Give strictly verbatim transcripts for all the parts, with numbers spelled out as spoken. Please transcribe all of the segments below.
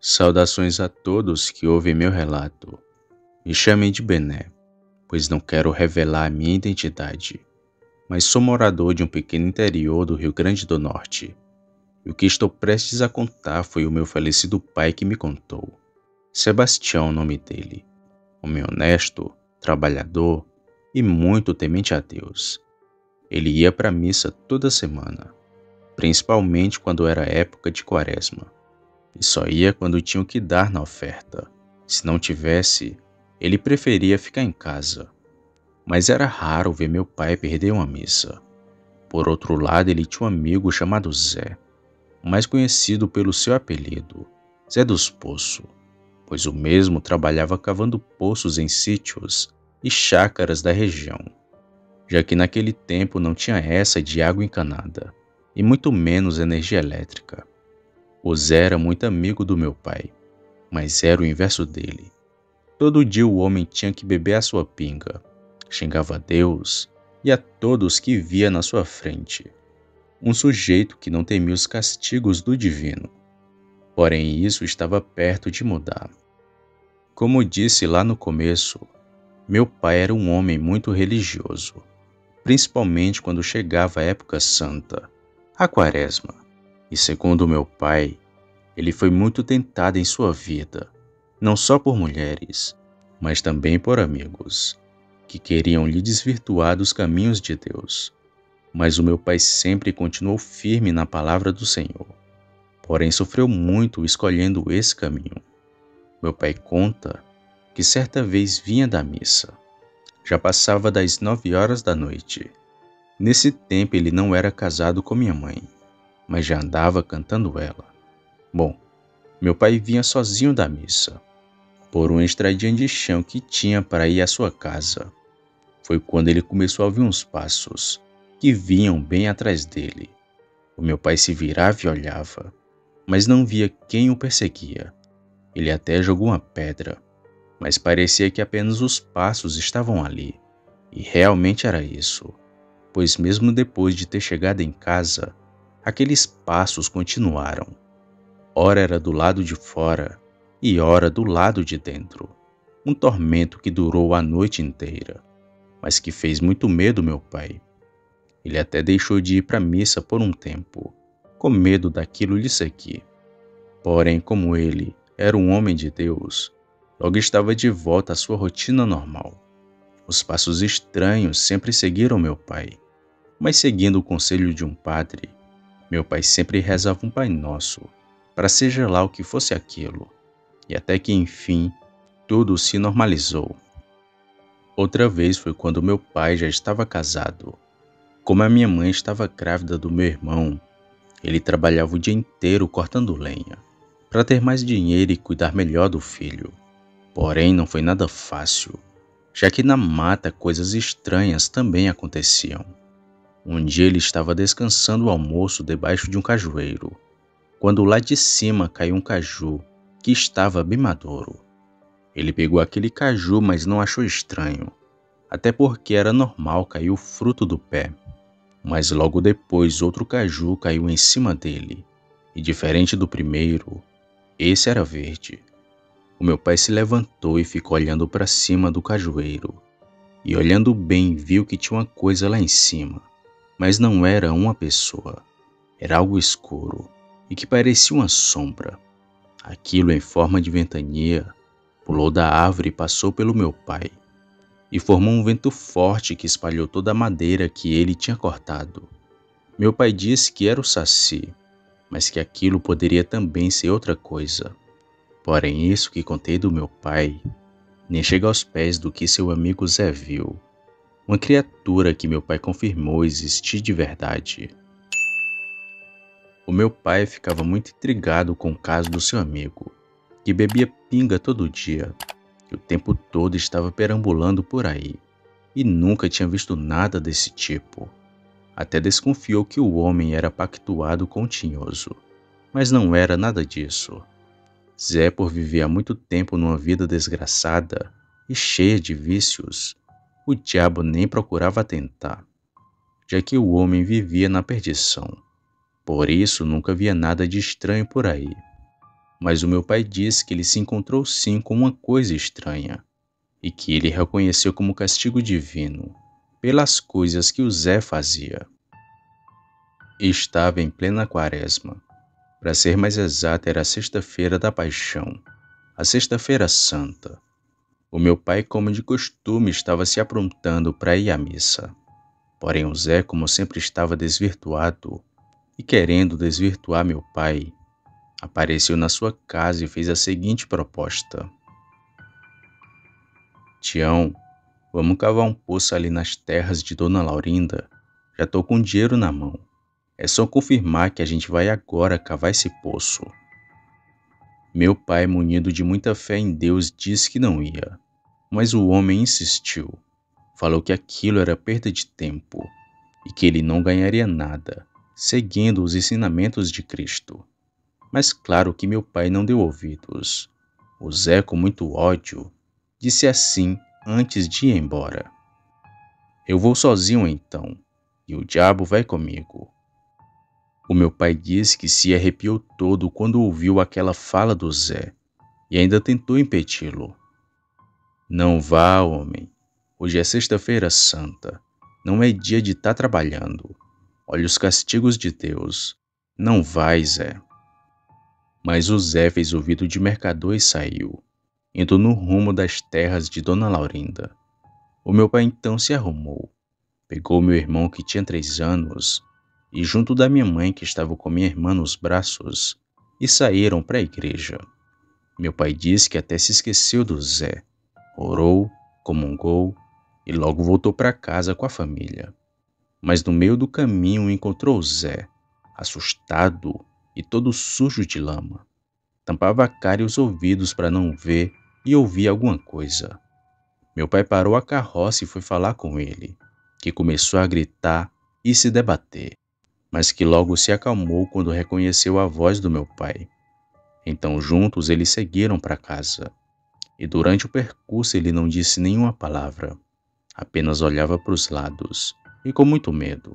Saudações a todos que ouvem meu relato. Me chamem de Bené, pois não quero revelar a minha identidade, mas sou morador de um pequeno interior do Rio Grande do Norte. E o que estou prestes a contar foi o meu falecido pai que me contou. Sebastião, o nome dele. Homem honesto, trabalhador e muito temente a Deus. Ele ia para a missa toda semana, principalmente quando era época de quaresma. E só ia quando tinha o que dar na oferta. Se não tivesse, ele preferia ficar em casa. Mas era raro ver meu pai perder uma missa. Por outro lado, ele tinha um amigo chamado Zé, mais conhecido pelo seu apelido, Zé dos Poços, pois o mesmo trabalhava cavando poços em sítios e chácaras da região, já que naquele tempo não tinha essa de água encanada, e muito menos energia elétrica. O Zé era muito amigo do meu pai, mas era o inverso dele. Todo dia o homem tinha que beber a sua pinga, xingava a Deus e a todos que via na sua frente. Um sujeito que não temia os castigos do divino. Porém, isso estava perto de mudar. Como disse lá no começo, meu pai era um homem muito religioso, principalmente quando chegava a época santa, a quaresma. E segundo meu pai, ele foi muito tentado em sua vida, não só por mulheres, mas também por amigos, que queriam lhe desvirtuar dos caminhos de Deus. Mas o meu pai sempre continuou firme na palavra do Senhor, porém sofreu muito escolhendo esse caminho. Meu pai conta que certa vez vinha da missa. Já passava das nove horas da noite. Nesse tempo ele não era casado com minha mãe, mas já andava cantando ela. Bom, meu pai vinha sozinho da missa, por uma estradinha de chão que tinha para ir à sua casa. Foi quando ele começou a ouvir uns passos, que vinham bem atrás dele. O meu pai se virava e olhava, mas não via quem o perseguia. Ele até jogou uma pedra, mas parecia que apenas os passos estavam ali. E realmente era isso, pois mesmo depois de ter chegado em casa, aqueles passos continuaram. Ora era do lado de fora e ora do lado de dentro. Um tormento que durou a noite inteira, mas que fez muito medo meu pai. Ele até deixou de ir para a missa por um tempo, com medo daquilo lhe seguir. Porém, como ele era um homem de Deus, logo estava de volta à sua rotina normal. Os passos estranhos sempre seguiram meu pai, mas seguindo o conselho de um padre, meu pai sempre rezava um Pai Nosso, para seja lá o que fosse aquilo, e até que enfim, tudo se normalizou. Outra vez foi quando meu pai já estava casado. Como a minha mãe estava grávida do meu irmão, ele trabalhava o dia inteiro cortando lenha, para ter mais dinheiro e cuidar melhor do filho. Porém, não foi nada fácil, já que na mata coisas estranhas também aconteciam. Um dia ele estava descansando o almoço debaixo de um cajueiro, quando lá de cima caiu um caju que estava bem maduro. Ele pegou aquele caju, mas não achou estranho, até porque era normal cair o fruto do pé. Mas logo depois outro caju caiu em cima dele, e diferente do primeiro, esse era verde. O meu pai se levantou e ficou olhando para cima do cajueiro, e olhando bem viu que tinha uma coisa lá em cima, mas não era uma pessoa, era algo escuro e que parecia uma sombra. Aquilo em forma de ventania pulou da árvore e passou pelo meu pai, e formou um vento forte que espalhou toda a madeira que ele tinha cortado. Meu pai disse que era o saci, mas que aquilo poderia também ser outra coisa. Porém, isso que contei do meu pai nem chega aos pés do que seu amigo Zé viu, uma criatura que meu pai confirmou existir de verdade. O meu pai ficava muito intrigado com o caso do seu amigo, que bebia pinga todo dia, e o tempo todo estava perambulando por aí, e nunca tinha visto nada desse tipo. Até desconfiou que o homem era pactuado com o tinhoso, mas não era nada disso. Zé, por viver há muito tempo numa vida desgraçada e cheia de vícios, o diabo nem procurava tentar, já que o homem vivia na perdição. Por isso nunca via nada de estranho por aí. Mas o meu pai disse que ele se encontrou sim com uma coisa estranha, e que ele reconheceu como castigo divino, pelas coisas que o Zé fazia. Estava em plena quaresma. Para ser mais exato, era a sexta-feira da Paixão, a sexta-feira santa. O meu pai, como de costume, estava se aprontando para ir à missa. Porém, o Zé, como sempre estava desvirtuado e querendo desvirtuar meu pai, apareceu na sua casa e fez a seguinte proposta: Tião, vamos cavar um poço ali nas terras de Dona Laurinda? Já tô com dinheiro na mão. É só confirmar que a gente vai agora cavar esse poço. Meu pai, munido de muita fé em Deus, disse que não ia. Mas o homem insistiu. Falou que aquilo era perda de tempo e que ele não ganharia nada, seguindo os ensinamentos de Cristo. Mas claro que meu pai não deu ouvidos. O Zé, com muito ódio, disse assim antes de ir embora: Eu vou sozinho então, e o diabo vai comigo. O meu pai disse que se arrepiou todo quando ouviu aquela fala do Zé e ainda tentou impedi-lo. Não vá, homem. Hoje é sexta-feira santa. Não é dia de estar trabalhando. Olha os castigos de Deus. Não vai, Zé. Mas o Zé fez ouvido de mercador e saiu, indo no rumo das terras de Dona Laurinda. O meu pai então se arrumou, pegou meu irmão que tinha três anos e junto da minha mãe que estava com minha irmã nos braços e saíram para a igreja. Meu pai disse que até se esqueceu do Zé, orou, comungou e logo voltou para casa com a família. Mas no meio do caminho encontrou o Zé, assustado e todo sujo de lama. Tampava a cara e os ouvidos para não ver e ouvir alguma coisa. Meu pai parou a carroça e foi falar com ele, que começou a gritar e se debater, mas que logo se acalmou quando reconheceu a voz do meu pai. Então juntos eles seguiram para casa, e durante o percurso ele não disse nenhuma palavra, apenas olhava para os lados, e com muito medo.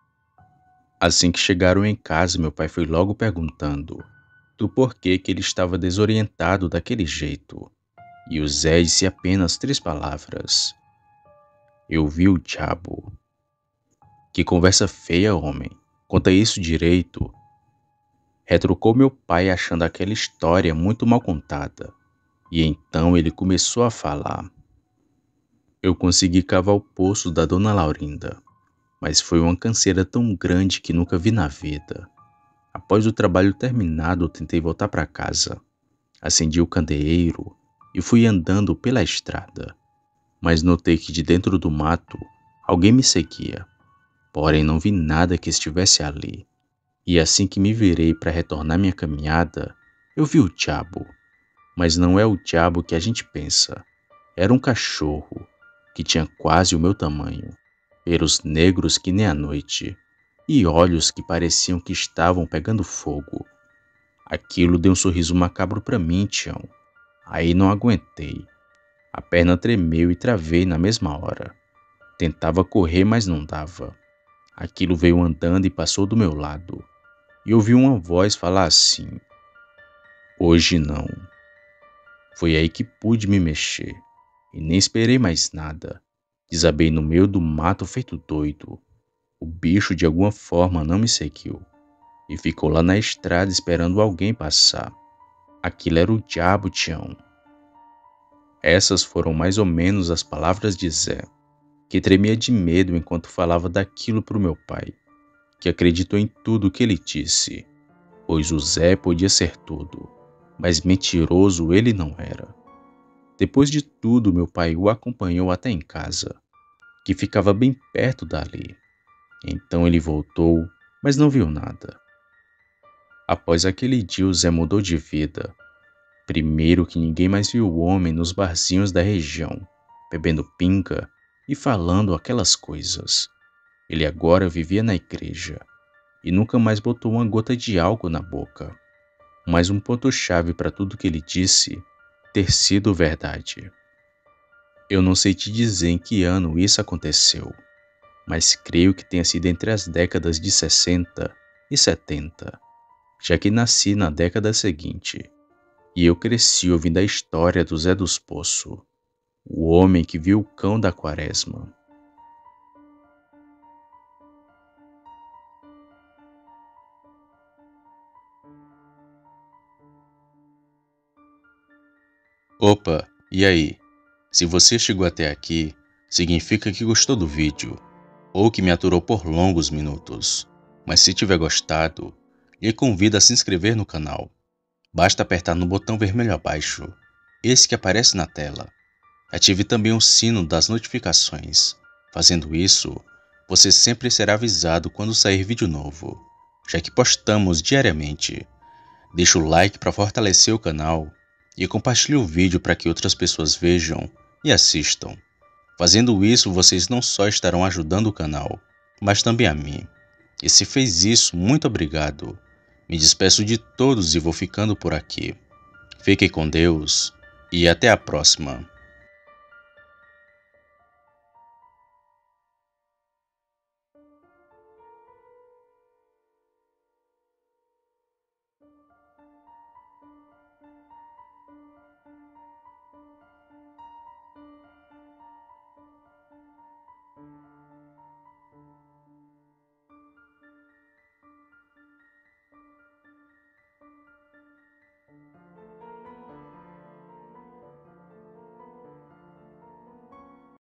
Assim que chegaram em casa, meu pai foi logo perguntando do porquê que ele estava desorientado daquele jeito, e o Zé disse apenas três palavras: Eu vi o diabo. Que conversa feia, homem. Conta isso direito. Retrucou meu pai achando aquela história muito mal contada. E então ele começou a falar. Eu consegui cavar o poço da Dona Laurinda, mas foi uma canseira tão grande que nunca vi na vida. Após o trabalho terminado, tentei voltar para casa. Acendi o candeeiro e fui andando pela estrada, mas notei que de dentro do mato alguém me seguia. Porém não vi nada que estivesse ali. E assim que me virei para retornar minha caminhada, eu vi o diabo. Mas não é o diabo que a gente pensa. Era um cachorro, que tinha quase o meu tamanho, pelos negros que nem a noite, e olhos que pareciam que estavam pegando fogo. Aquilo deu um sorriso macabro para mim, Tião. Aí não aguentei. A perna tremeu e travei na mesma hora. Tentava correr, mas não dava. Aquilo veio andando e passou do meu lado. E ouvi uma voz falar assim: Hoje não. Foi aí que pude me mexer. E nem esperei mais nada. Desabei no meio do mato feito doido. O bicho de alguma forma não me seguiu. E ficou lá na estrada esperando alguém passar. Aquilo era o diabo, Tião. Essas foram mais ou menos as palavras de Zé, que tremia de medo enquanto falava daquilo para o meu pai, que acreditou em tudo o que ele disse, pois o Zé podia ser tudo, mas mentiroso ele não era. Depois de tudo, meu pai o acompanhou até em casa, que ficava bem perto dali. Então ele voltou, mas não viu nada. Após aquele dia, o Zé mudou de vida. Primeiro que ninguém mais viu o homem nos barzinhos da região, bebendo pinga e falando aquelas coisas. Ele agora vivia na igreja e nunca mais botou uma gota de álcool na boca. Mas um ponto-chave para tudo que ele disse ter sido verdade. Eu não sei te dizer em que ano isso aconteceu, mas creio que tenha sido entre as décadas de sessenta e setenta, já que nasci na década seguinte, E eu cresci ouvindo a história do Zé dos Poços, o homem que viu o cão da quaresma. Opa, e aí? Se você chegou até aqui, significa que gostou do vídeo, ou que me aturou por longos minutos. Mas se tiver gostado, lhe convido a se inscrever no canal. Basta apertar no botão vermelho abaixo, esse que aparece na tela. Ative também o sino das notificações. Fazendo isso, você sempre será avisado quando sair vídeo novo, já que postamos diariamente. Deixe o like para fortalecer o canal e compartilhe o vídeo para que outras pessoas vejam e assistam. Fazendo isso, vocês não só estarão ajudando o canal, mas também a mim. E se fez isso, muito obrigado. Me despeço de todos e vou ficando por aqui. Fiquem com Deus e até a próxima.